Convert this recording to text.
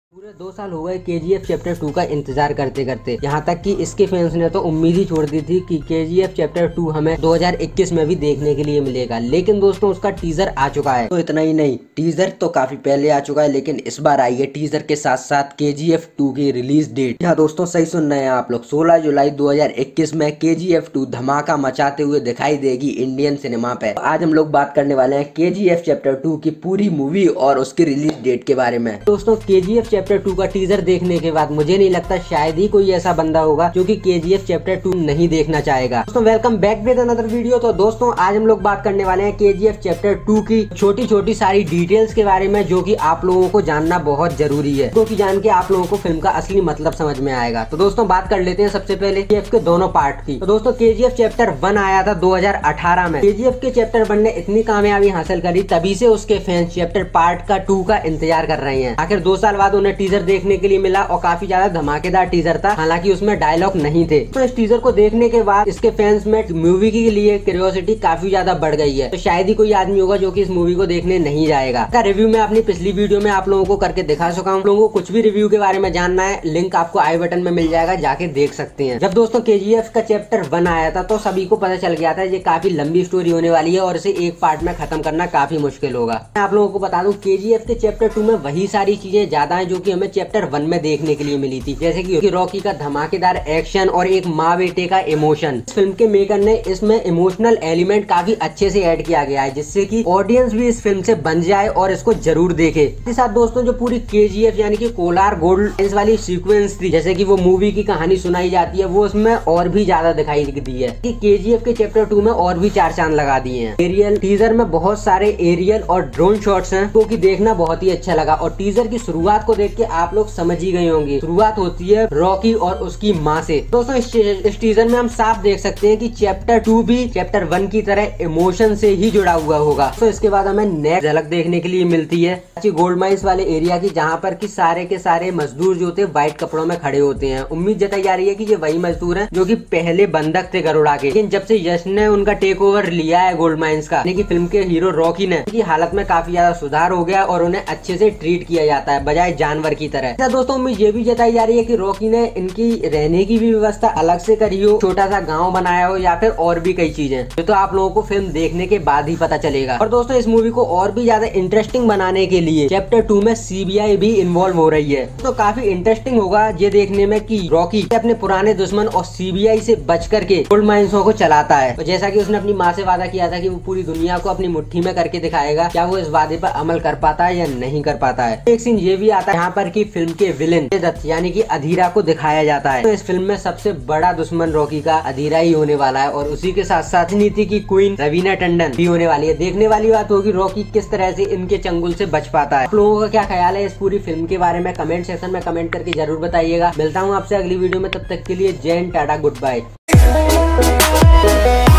पूरे 2 साल हो गए KGF चैप्टर 2 का इंतजार करते करते। यहाँ तक कि इसके फैंस ने तो उम्मीद ही छोड़ दी थी कि KGF चैप्टर 2 हमें 2021 में भी देखने के लिए मिलेगा। लेकिन दोस्तों उसका टीजर आ चुका है। तो इतना ही नहीं, टीजर तो काफी पहले आ चुका है, लेकिन इस बार आई है टीजर के साथ साथ KGF 2 की रिलीज डेट। हाँ दोस्तों, सही सुन रहे हैं आप लोग, 16 जुलाई 2021 में KGF 2 धमाका मचाते हुए दिखाई देगी इंडियन सिनेमा पे। आज हम लोग बात करने वाले हैं KGF चैप्टर 2 की पूरी मूवी और उसकी रिलीज डेट के बारे में। दोस्तों KGF चैप्टर 2 का टीजर देखने के बाद मुझे नहीं लगता शायद ही कोई ऐसा बंदा होगा जो कि KGF चैप्टर 2 नहीं देखना चाहेगा। दोस्तों welcome back with another video. तो दोस्तों आज हम लोग बात करने वाले हैं KGF चैप्टर 2 की छोटी छोटी सारी डिटेल्स के बारे में, जो कि आप लोगों को जानना बहुत जरूरी है, क्योंकि जान के आप लोगों को फिल्म का असली मतलब समझ में आएगा। तो दोस्तों बात कर लेते हैं सबसे पहले KGF के दोनों पार्ट की। तो दोस्तों KGF चैप्टर 1 आया था 2018 में। KGF के चैप्टर 1 ने इतनी कामयाबी हासिल करी, तभी से उसके फैंस चैप्टर पार्ट का 2 का इंतजार कर रहे हैं। आखिर 2 साल बाद उन्हें टीजर देखने के लिए मिला और काफी ज्यादा धमाकेदार टीजर था, हालांकि उसमें डायलॉग नहीं थे। तो इस टीजर को देखने के बाद इसके फैंस में मूवी के लिए क्यूरियोसिटी काफी ज्यादा बढ़ गई है। तो शायद ही कोई आदमी होगा जो कि इस मूवी को देखने नहीं जाएगा। का रिव्यू मैं अपनी पिछली वीडियो में आप लोगों को करके दिखा चुका हूँ। लोगों को कुछ भी रिव्यू के बारे में जानना है, लिंक आपको आई बटन में मिल जाएगा, जाके देख सकते हैं। जब दोस्तों KGF का चैप्टर 1 आया था तो सभी को पता चल गया था ये काफी लंबी स्टोरी होने वाली है और इसे एक पार्ट में खत्म करना काफी मुश्किल होगा। मैं आप लोगों को बता दूं KGF के चैप्टर 2 में वही सारी चीजें ज्यादा है जो कि हमें चैप्टर 1 में देखने के लिए मिली थी, जैसे कि रॉकी का धमाकेदार एक्शन और एक माँ बेटे का इमोशन। इस फिल्म के मेकर ने इसमें इमोशनल एलिमेंट काफी अच्छे से ऐड किया गया है, जिससे कि ऑडियंस भी इस फिल्म से बन जाए और इसको जरूर देखे। इसके साथ दोस्तों जो पूरी KGF यानी कि कोलार गोल्ड वाली सीक्वेंस थी, जैसे कि वो मूवी की कहानी सुनाई जाती है, वो उसमें और भी ज्यादा दिखाई दी है कि KGF के चैप्टर 2 में और भी 4 चांद लगा दिए हैं। एरियल टीजर में बहुत सारे एरियल और ड्रोन शॉट्स हैं, तो कि देखना बहुत ही अच्छा लगा। और टीजर की शुरुआत को देख के आप लोग समझ ही गए होंगे, शुरुआत होती है रॉकी और उसकी माँ से। दोस्तों इस टीजर में हम साफ देख सकते हैं कि चैप्टर 2 भी चैप्टर 1 की तरह इमोशन से ही जुड़ा हुआ होगा। तो इसके बाद हमें नेक्स्ट झलक देखने के लिए मिलती है गोल्ड माइंस वाले एरिया की, जहाँ पर कि सारे के सारे मजदूर जो थे व्हाइट कपड़ों में खड़े होते हैं। उम्मीद जताई जा रही है कि ये वही मजदूर हैं जो कि पहले बंधक थे गरुड़ा के, लेकिन जब से यश ने उनका टेक ओवर लिया है गोल्ड माइंस का, यानी कि फिल्म के हीरो रॉकी ने, की हालत में काफी ज्यादा सुधार हो गया और उन्हें अच्छे से ट्रीट किया जाता है बजाय जानवर की तरह। दोस्तों उम्मीद ये भी जताई जा रही है कि रॉकी ने इनकी रहने की भी व्यवस्था अलग से करी हो, छोटा सा गाँव बनाया हो या फिर और भी कई चीजें, जो तो आप लोगों को फिल्म देखने के बाद ही पता चलेगा। और दोस्तों इस मूवी को और भी ज्यादा इंटरेस्टिंग बनाने के लिए चैप्टर 2 में CBI भी इन्वॉल्व हो रही है। तो काफी इंटरेस्टिंग होगा ये देखने में कि रॉकी अपने पुराने दुश्मन और CBI से बच करके गोल्ड माइंसों को चलाता है। तो जैसा कि उसने अपनी माँ से वादा किया था कि वो पूरी दुनिया को अपनी मुट्ठी में करके दिखाएगा, क्या वो इस वादे पर अमल कर पाता है या नहीं कर पाता है। एक सीन ये भी आता है यहाँ पर कि फिल्म के विलेन यानी कि अधीरा को दिखाया जाता है। तो इस फिल्म में सबसे बड़ा दुश्मन रॉकी का अधीरा ही होने वाला है और उसी के साथ साथ नीति की क्वीन रवीना टंडन भी होने वाली है। देखने वाली बात होगी रॉकी किस तरह से इनके चंगुल से बच पाता है। आप लोगों का क्या ख्याल है इस पूरी फिल्म के बारे में कमेंट सेक्शन में कमेंट करके जरूर बताइएगा। मिलता हूँ आपसे अगली वीडियो में, तब तक के लिए जय हिंद, टाटा, गुड बाय।